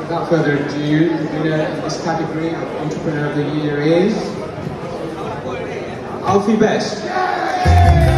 without further ado, the winner in this category of Entrepreneur of the Year is Alfie Best.